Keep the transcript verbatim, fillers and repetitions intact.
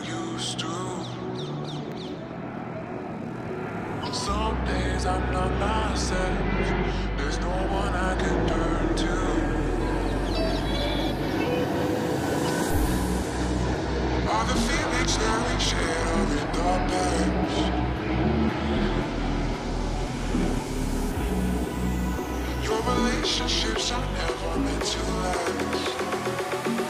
used to. On some days I'm not myself. There's no one I can turn to. All the feelings that we share are in the past. Your relationships are never meant to last.